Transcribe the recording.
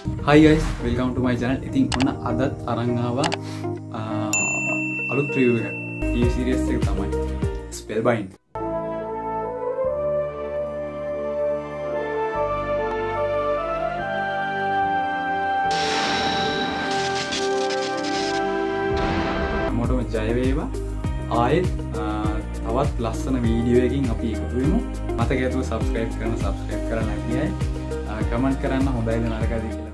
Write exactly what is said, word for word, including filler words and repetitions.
Hi guys, welcome to my channel. ඉතින් ඔන්න අදත් අරන් ආවා අලුත් review එකක්. T V series එක තමයි Spellbind. මොඩම ජය වේවා. ආයෙත් තවත් ලස්සන වීඩියෝ එකකින් අපි එකතු වෙමු. මතක ඇතුව subscribe කරන්න subscribe කරන්න නැති අය කමෙන්ට් කරන්න හොඳයිද නරකද කියලා.